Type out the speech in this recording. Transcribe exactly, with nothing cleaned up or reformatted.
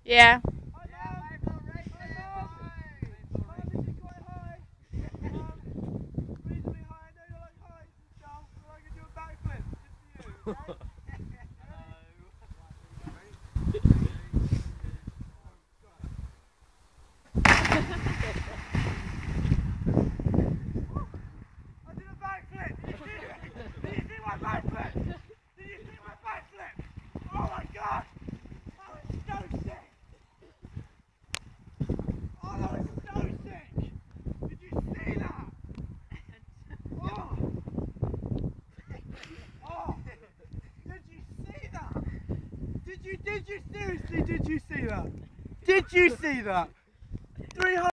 Yeah. Did you seriously, did you see that? Did you see that? three hundred